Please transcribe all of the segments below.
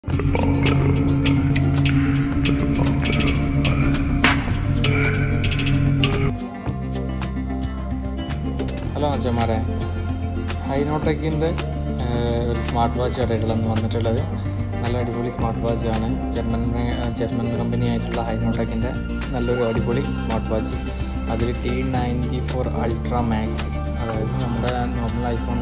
Hello അച്ഛന്മാരെ, ഹൈനോ ടെക്കിൻ്റെ ഒരു smart watch കടയിലാണ് വന്നിട്ടുള്ളത്. നല്ല അടിപൊളി സ്മാർട്ട് വാച്ചാണ്. ജർമ്മൻ കമ്പനി ആയിട്ടുള്ള ഹൈനോ ടെക്കിൻ്റെ നല്ലൊരു അടിപൊളി സ്മാർട്ട് വാച്ച്. അതിൽ T94 അൾട്രാ മാക്സ്, അതായത് നമ്മുടെ നോർമൽ ഐഫോൺ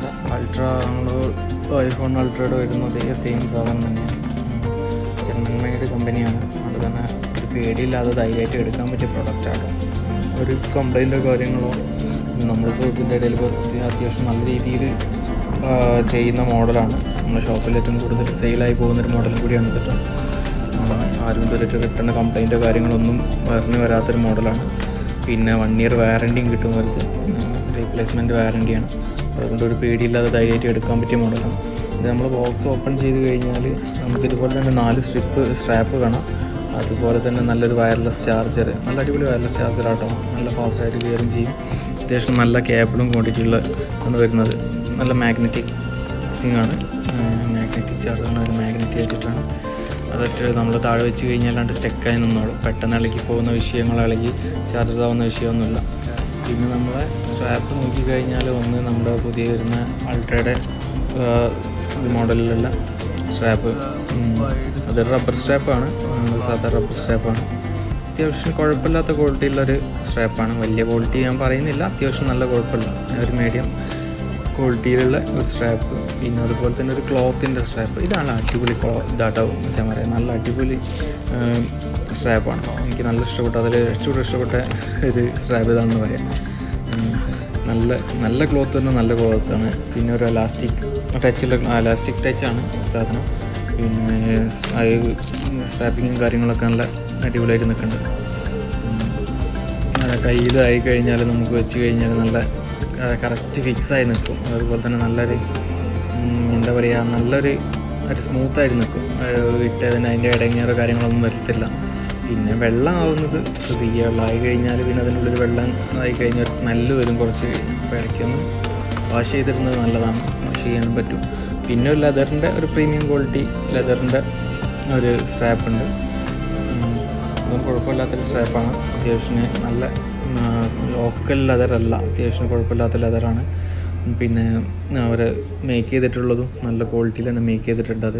അൾട്രയുടെ വരുന്നത് സെയിം സാധനം തന്നെയാണ്. ജർമ്മൻ മെയ്ഡ് കമ്പനിയാണ്. അതുകൊണ്ട് തന്നെ ഒരു പേടിയില്ലാതെ ധൈര്യമായിട്ട് എടുക്കാൻ പറ്റിയ പ്രൊഡക്റ്റാണ്. ഒരു കംപ്ലൈൻറ്റോ കാര്യങ്ങളോ നമ്മളിപ്പോൾ ഇതിൻ്റെ ഇടയിൽ അത്യാവശ്യം നല്ല രീതിയിൽ ചെയ്യുന്ന മോഡലാണ്. നമ്മുടെ ഷോപ്പിൽ ഏറ്റവും കൂടുതൽ സെയിലായി പോകുന്നൊരു മോഡലും കൂടിയാണ് ഇത്. ആരും ഇതുവരെ റിട്ടേൺ കംപ്ലൈൻറ്റോ കാര്യങ്ങളൊന്നും വരാത്തൊരു മോഡലാണ്. പിന്നെ 1 year വാറൻറ്റിയും കിട്ടും. അവർക്ക് റീപ്ലേസ്മെൻറ്റ് വാറൻറ്റിയാണ്. അതുകൊണ്ട് ഒരു പേടിയില്ലാതെ ധൈര്യമായിട്ട് എടുക്കാൻ പറ്റിയ മോഡലാണ് ഇത്. നമ്മൾ ബോക്സ് ഓപ്പൺ ചെയ്ത് കഴിഞ്ഞാൽ നമുക്കിതുപോലെ തന്നെ 4 സ്ട്രാപ്പ് കാണാം. അതുപോലെ തന്നെ നല്ലൊരു വയർലെസ് ചാർജർ, നല്ല അടിപൊളി വയർലെസ് ചാർജറാട്ടോ. നല്ല ഫാസ്റ്റായിട്ട് കയറും ചെയ്യും. അത്യാവശ്യം നല്ല കേബിളും ക്വാണ്ടിറ്റിയുള്ള ആണ് വരുന്നത്. നല്ല മാഗ്നറ്റിക് ഫിക്സിങ്ങാണ്. മാഗ്നറ്റിക് ചാർജറാണ്. ഒരു മാഗ്നറ്റിക് വെച്ചിട്ടാണ്. അതൊക്കെ നമ്മൾ താഴെ വെച്ച് കഴിഞ്ഞാൽ സ്റ്റെക്കായി നിന്നോളും. പെട്ടെന്ന് ഇളകി പോകുന്ന വിഷയങ്ങൾ, ഇളകി ചാർജർ ആവുന്ന വിഷയമൊന്നുമില്ല. പിന്നെ നമ്മളെ സ്ട്രാപ്പ് നോക്കിക്കഴിഞ്ഞാൽ ഒന്ന് നമ്മുടെ പുതിയ വരുന്ന അൾട്രയുടെ മോഡലിലുള്ള സ്ട്രാപ്പ്, അത് റബ്ബർ സ്ട്രാപ്പാണ്. സാധാരണ റബ്ബർ സ്ട്രാപ്പാണ്. അത്യാവശ്യം കുഴപ്പമില്ലാത്ത ക്വാളിറ്റിയുള്ളൊരു സ്ട്രാപ്പാണ്. വലിയ ക്വാളിറ്റി ഞാൻ പറയുന്നില്ല, അത്യാവശ്യം നല്ല കുഴപ്പമില്ല, ഒരു മീഡിയം ക്വാളിറ്റിയിലുള്ള ഒരു സ്ട്രാപ്പ്. പിന്നെ അതുപോലെ തന്നെ ഒരു ക്ലോത്തിൻ്റെ സ്ട്രാപ്പ്. ഇതാണ് അടിപൊളി ഇതാട്ടോ വെച്ചാൽ പറയാം. നല്ല അടിപൊളി സ്ട്രാപ്പാണ്. എനിക്ക് നല്ല ഇഷ്ടപ്പെട്ടു. അതിൽ ഏറ്റവും ഇഷ്ടപ്പെട്ട ഒരു സ്ട്രാപ്പ് ഇതാണെന്ന് പറയാം. നല്ല ക്ലോത്ത് തന്നെ, നല്ല ക്ലോത്താണ്. പിന്നെ ഒരു എലാസ്റ്റിക് ടച്ചാണ് സാധനം. പിന്നെ സ്ട്രാപ്പിങ്ങും കാര്യങ്ങളൊക്കെ നല്ല അടിപൊളിയായിട്ട് നിൽക്കുന്നുണ്ട്. കയ്യിലായി കഴിഞ്ഞാൽ നമുക്ക് വെച്ച് കഴിഞ്ഞാൽ നല്ല കറക്റ്റ് ഫിക്സായി നിൽക്കും. അതുപോലെ തന്നെ നല്ലൊരു എന്താ പറയുക, നല്ലൊരു സ്മൂത്തായിട്ട് നിൽക്കും. ഇട്ടതിന് അതിൻ്റെ ഇടങ്ങേറോ കാര്യങ്ങളൊന്നും വരത്തില്ല. പിന്നെ വെള്ളം ആവുന്നത് ശ്രദ്ധിക്കുക. വെള്ളമായി കഴിഞ്ഞാൽ പിന്നെ അതിനുള്ളിൽ വെള്ളം ആയി കഴിഞ്ഞാൽ ഒരു സ്മെല്ല് വരും കുറച്ച് കഴിഞ്ഞ്. അപ്പോൾ ഇടയ്ക്കൊന്ന് വാഷ് ചെയ്തിരുന്നത് നല്ലതാണ്. വാഷ് ചെയ്യാനും പറ്റും. പിന്നെ ഒരു ലെതറിൻ്റെ ഒരു പ്രീമിയം ക്വാളിറ്റി ലെതറിൻ്റെ ഒരു സ്ട്രാപ്പുണ്ട്. അതും കുഴപ്പമില്ലാത്തൊരു സ്ട്രാപ്പാണ്. അത്യാവശ്യം നല്ല ലോക്കൽ ലെതറല്ല, അത്യാവശ്യം കുഴപ്പമില്ലാത്ത ലെതറാണ്. പിന്നെ അവർ മേക്ക് ചെയ്തിട്ടുള്ളതും നല്ല ക്വാളിറ്റിയിൽ തന്നെ മേക്ക് ചെയ്തിട്ടുണ്ട്. അത്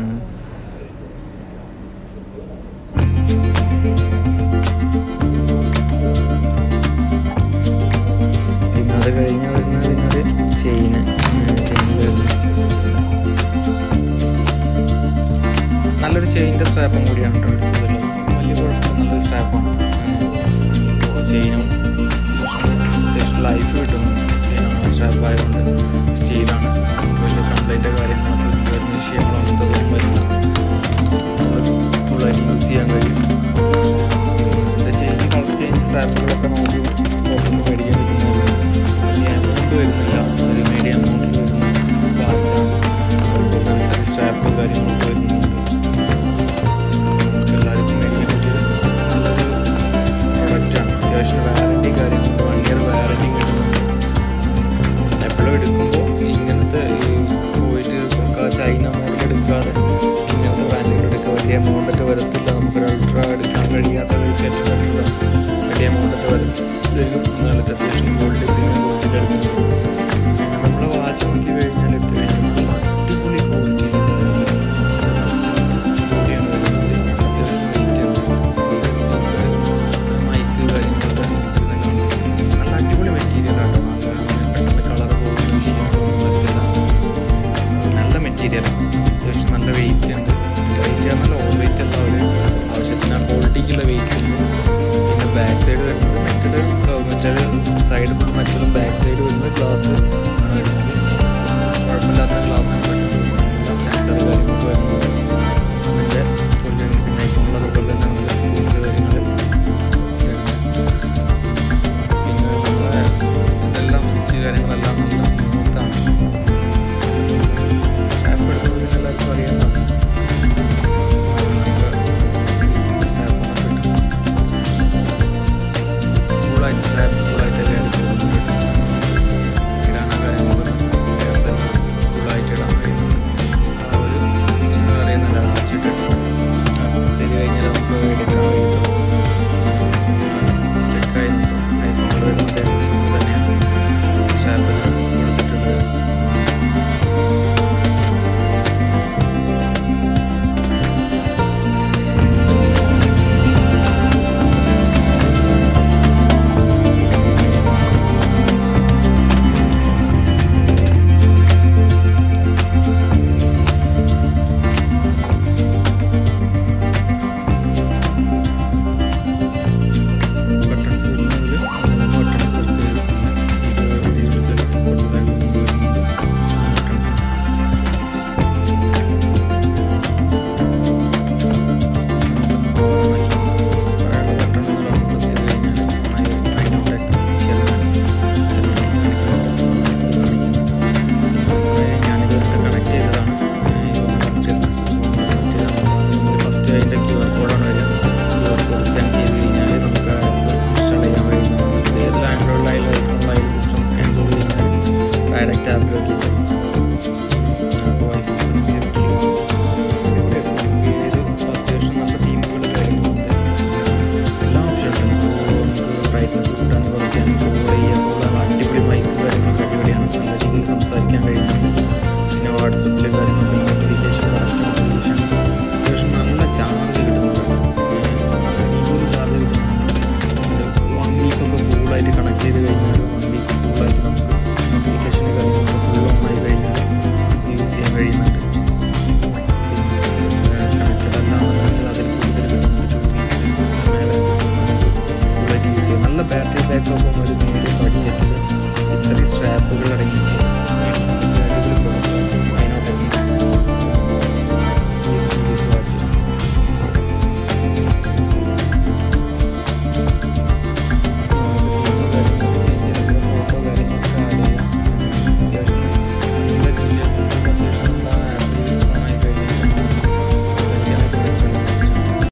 പിന്നെ അത് കഴിഞ്ഞ് വരുന്നത് ഇതിനൊരു ചെയിൻ വരുന്നത് നല്ലൊരു ചെയിൻ്റെ സ്ട്രാപ്പും കൂടിയാണ് കേട്ടോ എടുത്തതുള്ളത്. വലിയ കുഴപ്പമില്ല, നല്ലൊരു സ്ട്രാപ്പാണ്. ചെയിനും അത്യാവശ്യം ലൈഫ് കിട്ടുന്നു. സ്ട്രാപ്പ് ആയതുകൊണ്ട് സ്റ്റീലാണ്. വലിയ കംപ്ലൈൻറ്റോ കാര്യങ്ങളൊക്കെ വരുന്ന വിഷയങ്ങളൊന്നും വരുന്ന ഫുള്ളായിട്ട് യൂസ് ചെയ്യാൻ കഴിയും. കളർ ചേഞ്ച് സ്ട്രാപ്പുകളൊക്കെ നമുക്ക് പുറത്തുനിന്ന് മേടിക്കാൻ പറ്റുന്നത്. വലിയ എമൗണ്ട് വരുന്നില്ല, ഒരു മീഡിയം എമൗണ്ടിൽ വരുന്ന വാച്ചാണ്. അതുപോലെ തന്നെ ഇത്തരം സ്ട്രാപ്പ് കാര്യങ്ങളൊക്കെ വരുന്നുണ്ട്. എല്ലാവർക്കും മേടിക്കാൻ പറ്റിയത് നല്ലൊരു പ്രൊഡക്റ്റാണ്. അത്യാവശ്യം വാറൻറ്റി കാര്യങ്ങളുണ്ട്. 1 year വാറൻറ്റി കിട്ടുന്നുണ്ട്. എപ്പോഴും എടുക്കുമ്പോൾ ഇങ്ങനത്തെ പോയിട്ട് ചൈന മോഡൽ എടുക്കാതെ ഇങ്ങനത്തെ ബ്രാൻഡുകൾ എടുക്കുക. വലിയ എമൗണ്ടൊക്കെ വരത്തില്ല. നമുക്കൊരു അൾട്ര എടുക്കാൻ കഴിയാത്ത വലിയ എമൗണ്ടൊക്കെ വരത്തില്ല. നല്ല അത്യാവശ്യം ക്വാളിറ്റി എടുക്കുന്നത്. പിന്നെ നമ്മളെ വാച്ച് നോക്കി കഴിഞ്ഞാൽ എടുത്ത് കഴിഞ്ഞാൽ